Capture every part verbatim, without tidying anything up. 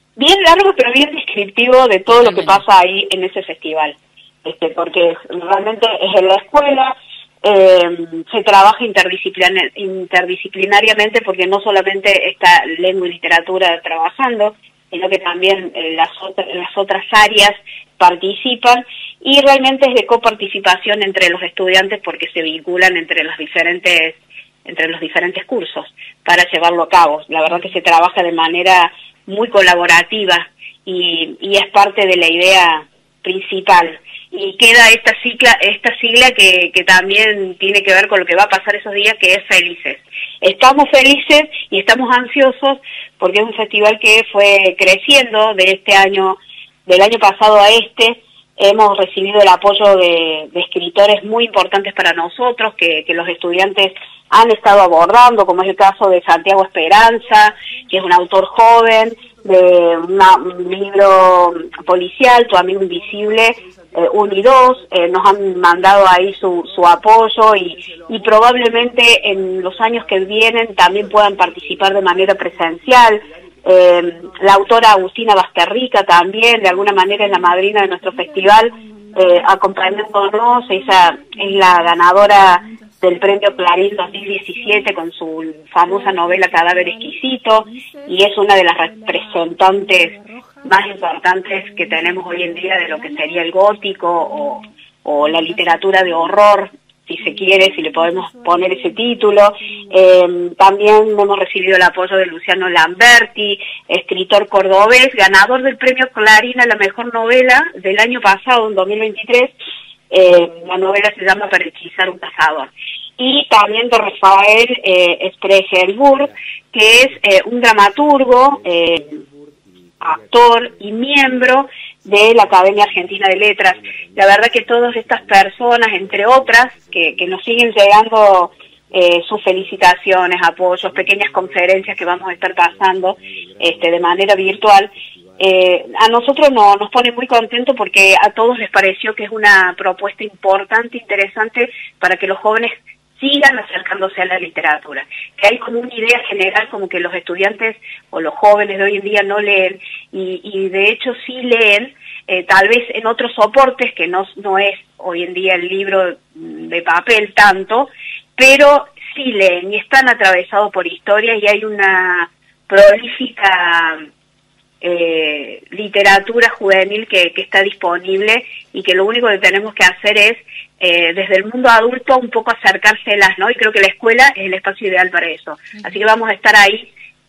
bien largo, pero bien descriptivo de todo lo que pasa ahí en ese festival. Este, porque realmente es en la escuela, eh, se trabaja interdisciplinar, interdisciplinariamente, porque no solamente está lengua y literatura trabajando, sino que también eh, las, otras, las otras áreas participan, y realmente es de coparticipación entre los estudiantes, porque se vinculan entre los diferentes entre los diferentes cursos para llevarlo a cabo. La verdad que se trabaja de manera muy colaborativa y, y es parte de la idea principal. Y queda esta sigla, esta sigla que, que también tiene que ver con lo que va a pasar esos días, que es felices. Estamos felices y estamos ansiosos porque es un festival que fue creciendo de este año, del año pasado a este. Hemos recibido el apoyo de, de escritores muy importantes para nosotros, que, que los estudiantes han estado abordando, como es el caso de Santiago Esperanza, que es un autor joven, de una, un libro policial, Tu amigo invisible, eh, uno y dos, eh, nos han mandado ahí su, su apoyo y, y probablemente en los años que vienen también puedan participar de manera presencial. Eh, la autora Agustina Basterrica también, de alguna manera, es la madrina de nuestro festival, eh, acompañándonos. Ella es la ganadora del Premio Clarín dos mil diecisiete con su famosa novela Cadáver Exquisito, y es una de las representantes más importantes que tenemos hoy en día de lo que sería el gótico o, o la literatura de horror, si se quiere, si le podemos poner ese título. Eh, también hemos recibido el apoyo de Luciano Lamberti, escritor cordobés, ganador del Premio Clarín a la mejor novela del año pasado, en dos mil veintitrés. Eh, la novela se llama Para hechizar un cazador. Y también de Rafael eh, Spregelburg, que es eh, un dramaturgo, eh, actor y miembro de la Academia Argentina de Letras. La verdad que todas estas personas, entre otras, que, que nos siguen llegando eh, sus felicitaciones, apoyos, pequeñas conferencias que vamos a estar pasando este, de manera virtual, eh, a nosotros no, nos pone muy contentos porque a todos les pareció que es una propuesta importante, interesante, para que los jóvenes sigan acercándose a la literatura. Que hay como una idea general como que los estudiantes o los jóvenes de hoy en día no leen, y, y de hecho sí leen, eh, tal vez en otros soportes, que no, no es hoy en día el libro de papel tanto, pero sí leen y están atravesados por historias, y hay una prolífica eh, literatura juvenil que, que está disponible, y que lo único que tenemos que hacer es Eh, desde el mundo adulto un poco acercárselas, ¿no? Y creo que la escuela es el espacio ideal para eso. Así que vamos a estar ahí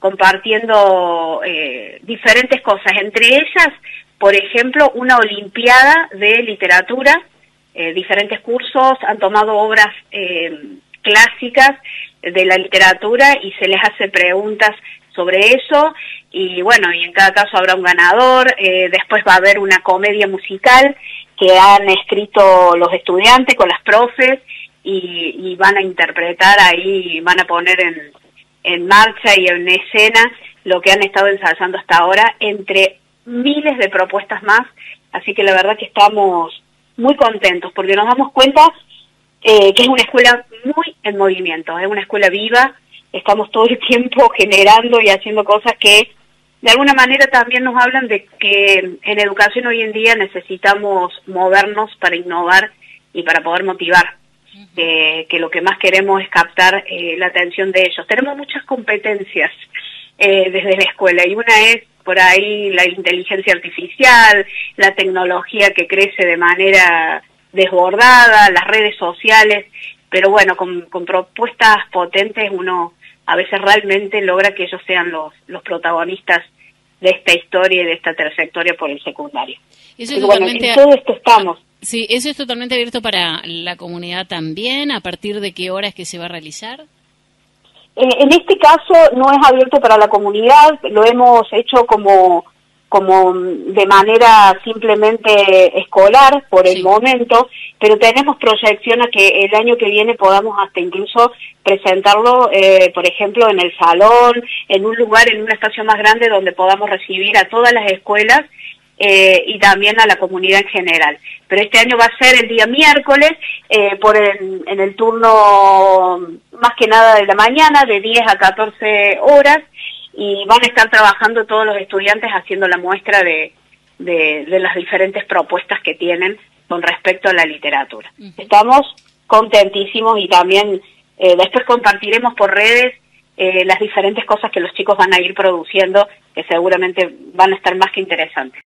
compartiendo eh, diferentes cosas, entre ellas, por ejemplo, una olimpiada de literatura, eh, diferentes cursos han tomado obras eh, clásicas de la literatura y se les hace preguntas sobre eso, y bueno, y en cada caso habrá un ganador. Eh, después va a haber una comedia musical que han escrito los estudiantes con las profes, y, y van a interpretar ahí, van a poner en, en marcha y en escena lo que han estado ensayando hasta ahora, entre miles de propuestas más. Así que la verdad que estamos muy contentos, porque nos damos cuenta eh, que es una escuela muy en movimiento, es una escuela viva. Estamos todo el tiempo generando y haciendo cosas que de alguna manera también nos hablan de que en educación hoy en día necesitamos movernos para innovar y para poder motivar, eh, que lo que más queremos es captar eh, la atención de ellos. Tenemos muchas competencias eh, desde la escuela, y una es por ahí la inteligencia artificial, la tecnología que crece de manera desbordada, las redes sociales, pero bueno, con, con propuestas potentes uno a veces realmente logra que ellos sean los, los protagonistas de esta historia y de esta trayectoria por el secundario. Eso es bueno, totalmente, en todo esto estamos. Sí, eso es totalmente abierto para la comunidad también. ¿A partir de qué hora es que se va a realizar? Eh, en este caso no es abierto para la comunidad, lo hemos hecho como, como de manera simplemente escolar por el sí. momento, pero tenemos proyección a que el año que viene podamos hasta incluso presentarlo, eh, por ejemplo, en el salón, en un lugar, en un espacio más grande donde podamos recibir a todas las escuelas eh, y también a la comunidad en general. Pero este año va a ser el día miércoles, eh, por el, en el turno más que nada de la mañana, de diez a catorce horas, y van a estar trabajando todos los estudiantes haciendo la muestra de, de, de las diferentes propuestas que tienen con respecto a la literatura. Uh-huh. Estamos contentísimos y también eh, después compartiremos por redes eh, las diferentes cosas que los chicos van a ir produciendo, que seguramente van a estar más que interesantes.